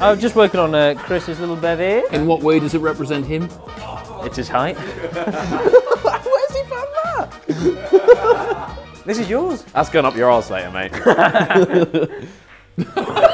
I'm just working on Chris's little bevy. In what way does it represent him? It's his height. Where's he found that? This is yours. That's going up your arse later, mate.